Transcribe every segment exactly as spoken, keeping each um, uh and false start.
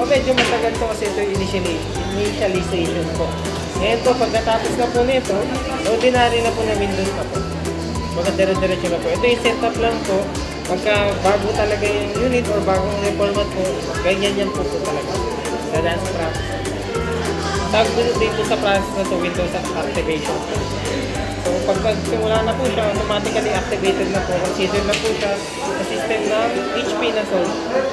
medyo matagal to kasi ito yung initialization, initialization po. Ngayon po, pag natapos na po nito, ordinary na po na Windows na po. Mga dire-diretso na po. Ito yung setup lang po. Pagka bago talaga yung unit or bagong reformat po, ganyan yan po po talaga. Sa dance process. Tawag dito sa process na to, Windows activation. So, pag simula na po siya, automatically activated na po. Consider na po siya sa system ng H P na solve.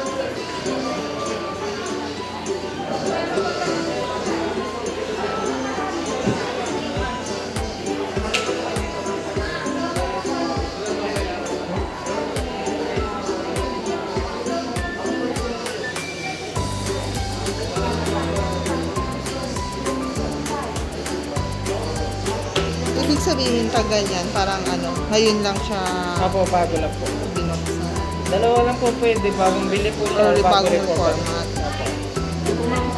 Ibig sabihin tagal yan, parang ano, ngayon lang siya Apo, bago lang po. binuksan. Dalawa lang po pwede, bagong bili po siya, Or bago bagong reformat. format. Apo.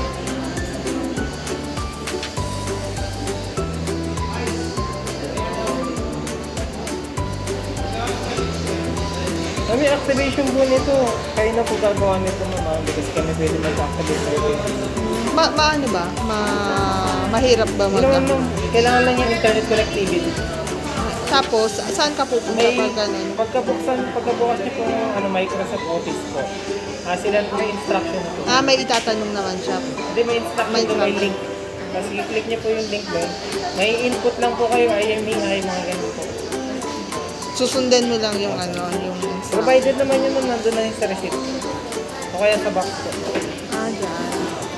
Kami activation po nito, kayo na po gagawa nito naman because kami pwede mag-activate sa ito. Ma, ma ano ba? Ma, mahirap ba mag Ano naman, kailangan lang yung internet connectivity. Tapos, saan ka pupunta May, pag ganun? pagkabuksan, pagkabukas niyo po ng ano, Microsoft Office po, ah, sila may instruction na po. Ah, may itatanong naman siya. Hindi, may instruction May doon, may instruction. link. Tapos i-click niyo po yung link doon. May input lang po kayo, I M E I, mga ganun po. Susundan mo lang yung ano, yung instruction. Provided naman yun nung nandun na yung sa receipt. O kaya sa box po. Ah, dyan.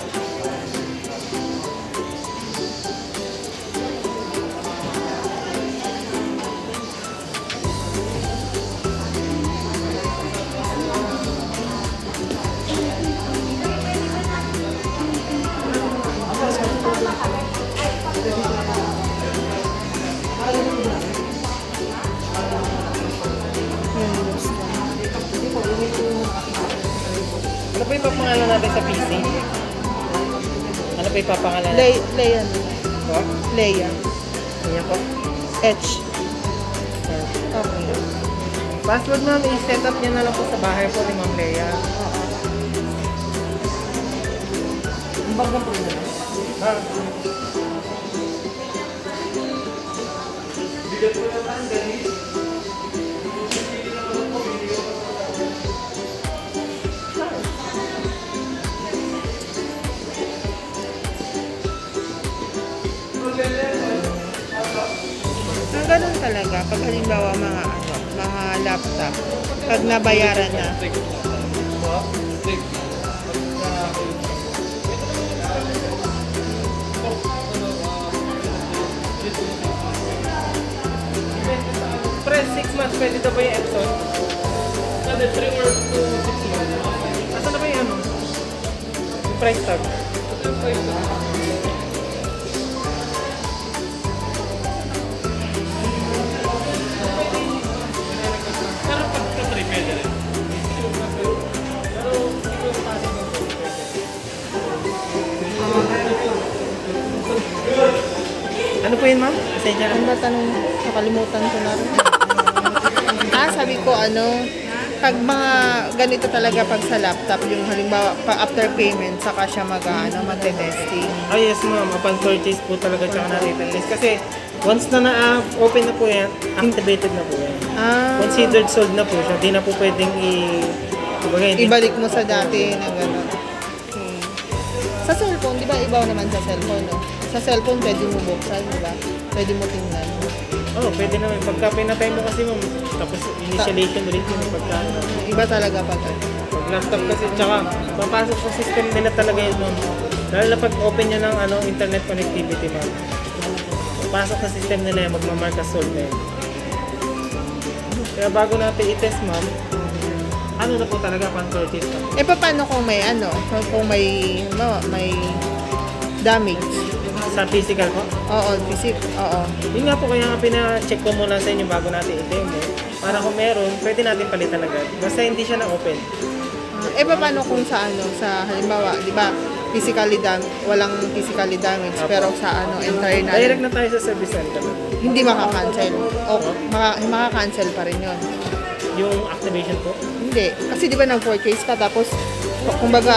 Ano po yung papangalan natin sa P C? Ano po yung papangalan natin? Lay, Leia na. Po? Leia. Ayan po. H. Ayan. Okay. Password ma'am, i-set up niya na lang po sa bahay po ni Ma'am Leia. Ang bag na po na lang. Ah. Bigat po na lang, Dennis. Ah, ganun talaga. Pag halimbawa mga ano, mga laptop, pag nabayaran na, Press six months, pwede na ba yung Epson? Kasi three or two, six months. Asan na ba yung ano? Yung price tag? Yung price tag. Pero pagka three, pwede rin. Pero ito yung possible po. Ano po yun, ma'am? Pasensya ano lang. ba tanong? Nakalimutan ko na rin. Ah, sabi ko ano, pag mga ganito talaga pag sa laptop, yung halimbawa pa after payment, saka siya mag ano, magte-testing. Ah, yes ma'am, upon purchase po talaga tsaka na-return list. Kasi once na na-open na po yan, activated na po yan. Ah, Considered sold na po siya. Di na po pwedeng i... Kumbaga, hindi- ibalik mo sa dati na gano'n. Okay. Sa cellphone, di ba ibaw naman sa cellphone, no? Sa cellphone, pwede mo buksan, di ba? Pwede mo tingnan. Oo, oh, pwede naman. Pagka pinatay mo kasi ma'am, tapos initialization ulit yun. Pagka, ano, Iba talaga pag ano. pag laptop kasi, tsaka papasok sa system nila talaga yun ma'am. Lalo na pag open nyo ng ano, internet connectivity ma'am. Papasok sa system nila yan, magmamark as sold na yun. Kaya bago natin i-test ma'am, ano na po talaga upon purchase ma'am? Eh, paano kung may ano? Kung may, no, may damage? Sa physical po? Oo, visit. Oo. Yun nga po, kaya nga pina-check ko muna sa inyo bago natin i-demo. Para kung meron, pwede natin palitan agad. Basta hindi siya na-open. Ah, eh, paano kung sa ano? Sa halimbawa, di ba, physically dam walang physically damage, Apo. pero sa ano, internal, Direct na tayo sa service center. hindi makakancel. O, maka, makakancel pa rin yun. Yung activation po. Hindi. Kasi di ba nag-purchase ka, tapos, kumbaga,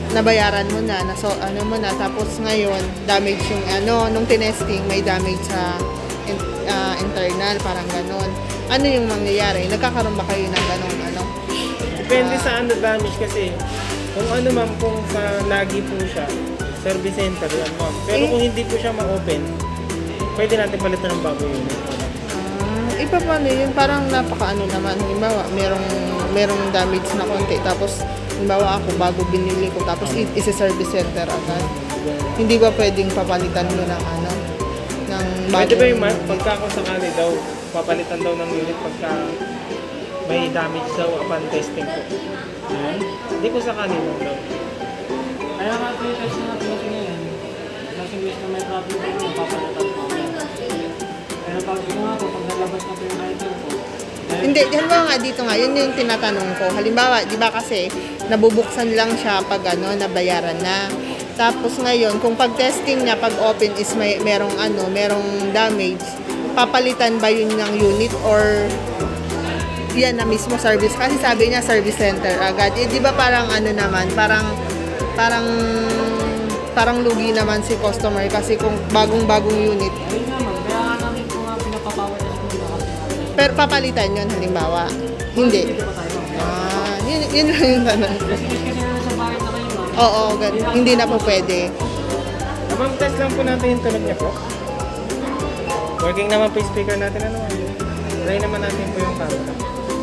nabayaran mo na, na so, ano mo na, tapos ngayon, damage yung ano, nung tinesting, may damage sa in, uh, internal, parang ganon. Ano yung mangyayari? Nagkakaroon ba kayo ng ganon, ano? Depende sa ano damage kasi. Kung ano ma'am, kung sa lagi po siya, service center yan ma'am. Pero Eh? kung hindi po siya ma-open, pwede natin palitan ng bago yun. Ah, iba paano yun? Parang napaka-ano naman. Halimbawa, merong, merong damage na konti, tapos, halimbawa ako, bago binili ko, tapos i- isa-service center agad. Hindi ba pwedeng papalitan mo ng ano? Ng Pwede ba bagong- yung ma'am, pagka kung sakali daw, papalitan daw ng unit pagka may damage daw upon testing po. Ayan. Hindi ko sakali lang daw. Kaya nga ito yung test na natin kasi ngayon. Kasi wish na may problem ko, mapapalitan ko. Pero pag ito nga po, pag nalabas na po yung item ko, dahil- Hindi, halimbawa nga dito nga, yun yung tinatanong ko. Halimbawa, di ba kasi, nabubuksan lang siya pag ano, nabayaran na. Tapos ngayon, kung pag-testing niya, pag open is may merong ano, merong damage, papalitan ba yun ng unit or yan na mismo service? Kasi sabi niya service center agad. Eh, di ba parang ano naman, parang parang parang lugi naman si customer kasi kung bagong-bagong unit. ayun nga ma'am, kaya nga namin po nga pinapapower test muna kasi natin. Pero papalitan yun halimbawa. Hindi. Dito pa tayo ma'am. Ah, yun, yun lang yung tanong. Kasi wish kasi na nasa bahay na kayo ma'am. Oo, gan- hindi na po pwede. Ah, ma'am, test lang po natin yung tunog niya po. Working naman po yung speaker natin. Ano ma'am? Try naman natin po yung camera.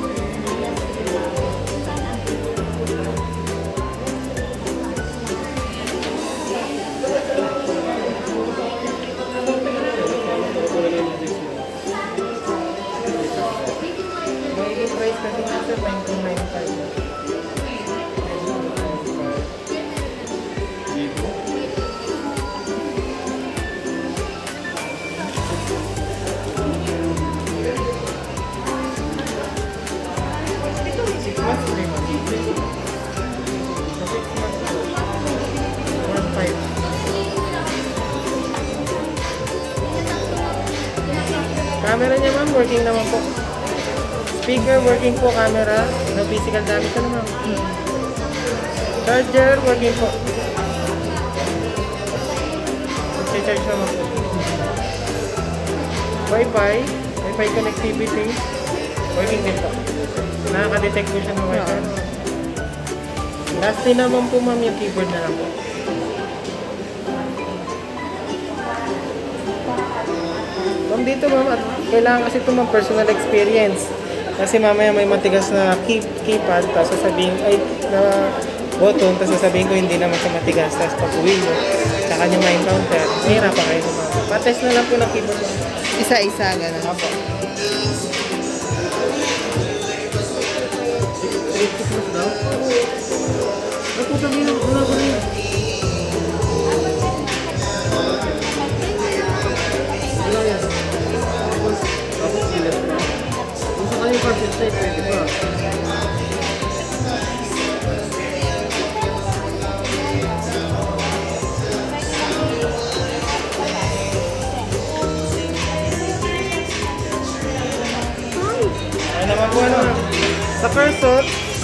May price kasi nga sir, nine two nine five. Six months, three months. So, six months po. One five. Camera niya ma'am, working naman po. Speaker, working po. Camera, no physical damage na naman. Charger, working po. Mag-charge naman po. Wi-Fi, Wi-Fi connectivity, working din po. Nakaka-detect po siya ng Wi-Fi. Lastly naman po ma'am yung keyboard na lang po. Ma'am dito ma'am, at kailangan kasi ito ma'am personal experience. Kasi mamaya may matigas na key, keypad, tapos sasabihin, ay, na button, tapos sasabihin ko hindi naman siya matigas. Tapos pag uwi mo, saka niya ma-encounter, mahirapan kayo sa mga. Pa-test na lang po ng keyboard ma'am. Isa-isa, gano'n. Apo. Ako sabihin, wala ko rin. Wala yan. Tapos, tapos sila. Kung sa kanyang carpet side, pwede ba? Ay naman po ano, sa cursor,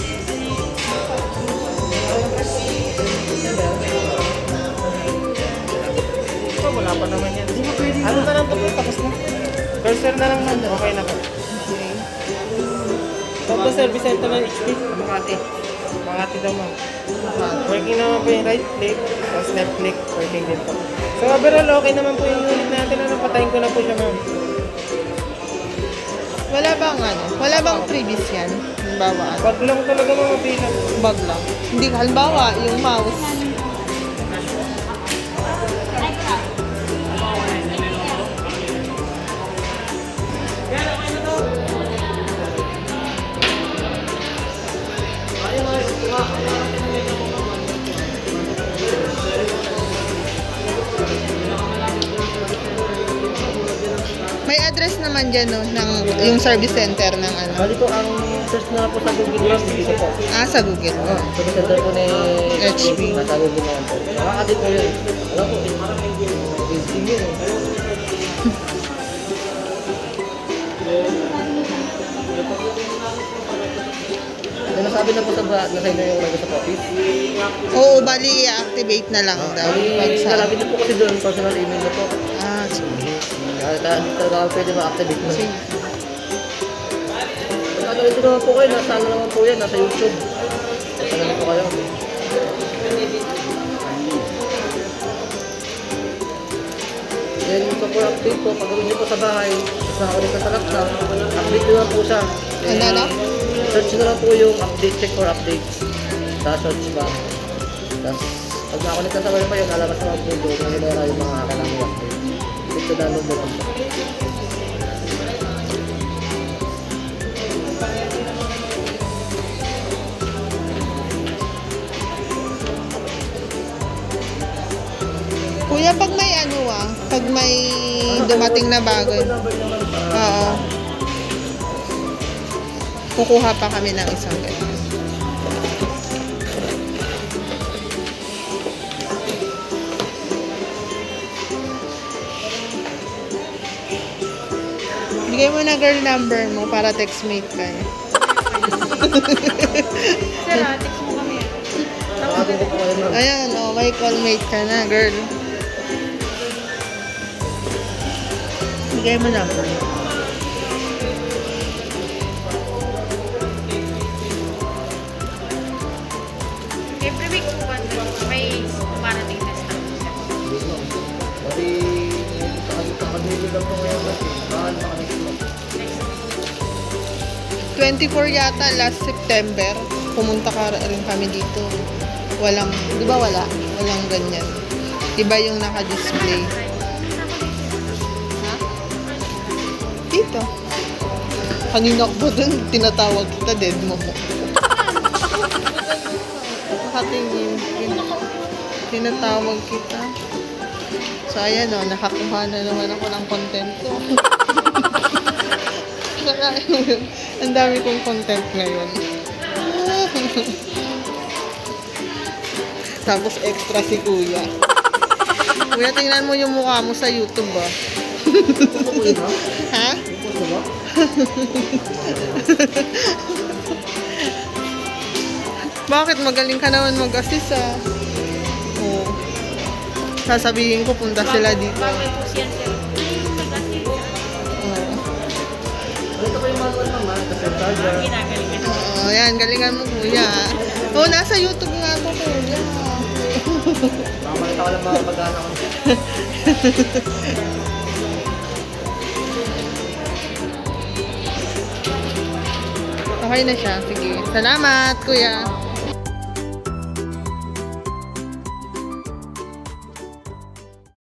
oh, wala pa naman yan. Ano na lang po, tapos na. Cursor na lang man, okay na po. Saan ba service center ng H P? Makati. Makati daw ma'am. Working naman po yung right click, tapos left click, working din po. So overall, okay naman po yung unit natin. Ano, patayin ko na po siya ma'am. Wala bang ano? Wala bang previous yan? Halimbawa, ano? Wag lang talaga mga bilang. Bag lang. Hindi, halimbawa, yung mouse. May address naman dyan, no? Ng, yung service center ng ano. Bali po, ang search na po sa Google Maps dito po. Ah, sa Google. Oh. Service center po ni H P. Nasa Google naman po. Makakadit po yun. Alam po, parang building yun eh. Yung nasabi na po sa ba, nasa inyo yung Microsoft Office. Oo, bali i-activate na lang daw. Bali, Pag sa... nalapit na po kasi doon, personal email na po. Ah, sige. Kaya talaga pwede ma-activate mo. Sige. Ano ito naman po kayo, nasa ano naman po yan, nasa YouTube. Nasa naman po kayo. Then, so for update po, pag gawin niyo po sa bahay, tapos nakakulit na sa laptop, update nyo lang po siya. Ano, ano? Search nyo lang po yung update, check for updates. Sa search bar. Tapos, pag nakakulit na sa wifi yun, lalabas naman po doon, kung hinera yung mga kailangan update. Dito download mo lang siya. Kuya, pag may ano ah, pag may dumating na bago, oo, kukuha pa kami ng isang ganyan. Bigay mo na girl number mo para textmate kayo. Sir, ah, text mo kami. Tawagin ko po kayo ma'am. Ayan, oh, may callmate ka na, girl. Bigay mo number. Every week po ba may parating na staff? Kasi, kapag-nilo lang po ngayon kasi, mahal pa kami dito. twenty-four yata last September. Pumunta ka rin kami dito. Walang, di ba wala? Walang ganyan. Iba yung naka-display. Ha? Dito. Kanina ko dun, tinatawag kita, dead mo mo. Nakatingin. Tinatawag kita. So, ayan o, nakakuha na naman ako ng content ko. Ang dami kong content ngayon. Tapos extra si Kuya. Kuya, tingnan mo yung mukha mo sa YouTube ah. Ha? Bakit? Magaling ka naman mag-assist ah. Oo. Sasabihin ko, punta sila dito. Bagay po siya, sir. Oo. Ito po yung manual naman, kasi charger. Ginagaling ka na. Oo, yan. Galingan mo, Kuya. Oo, nasa YouTube nga ako, Kuya. Makamalita ko lang mga pag-ana ko. Okay na siya. Sige. Salamat, Kuya.